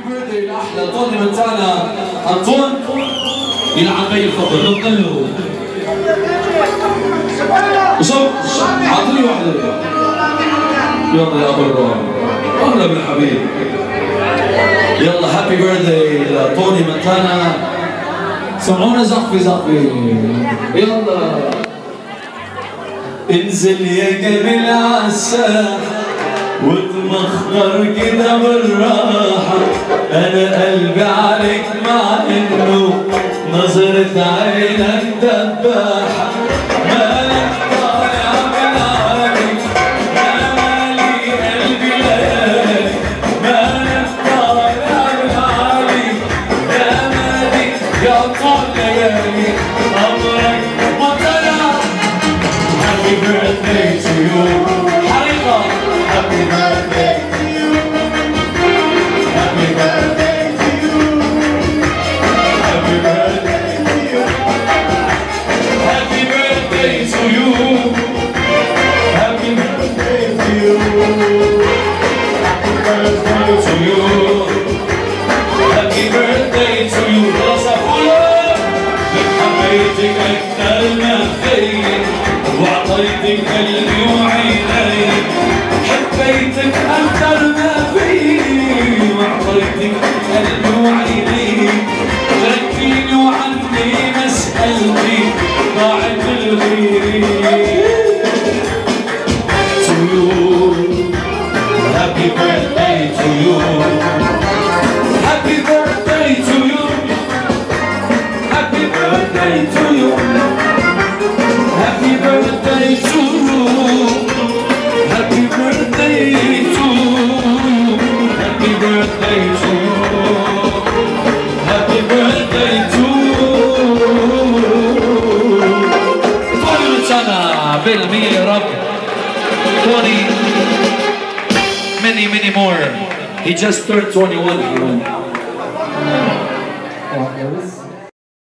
بيرثدي الاحلى طوني مونتانا انطون يلعب بي الفضل نقله شوف عطني واحدة يلا يا ابو الروح اهلا بالحبيب يلا هابي بيرثدي لطوني مونتانا سمعونا زقفي زقفي يلا انزل يا جميل عالساحة وتمخضر كده بالراحة أنا قلبي عليك مع إنه نظرة عينك دباحة مالك طالع من عالي مالي قلبي ليالي مالك طالع من عالي يا مالي يا طول ليالي أمرك ما طلع Happy birthday to you حقيقة Happy birthday to you Happy birthday to you Happy birthday to you Happy birthday to you Happy birthday to you Happy birthday to you Happy birthday to you خلاص أقولها لك حبيتك أكثر ما فيا وعطيتك قلبي وعيني حبيتك أكثر ما فيني وعطيتك قلبي وعيني تركيني وعني مسألتي ضاعت الغيري To you Happy birthday to you Happy birthday to you Happy birthday to you Happy birthday to you Happy birthday to you Happy birthday to you Happy birthday to طول سنة بالمية يا رب 20 many more He just turned 21 everyone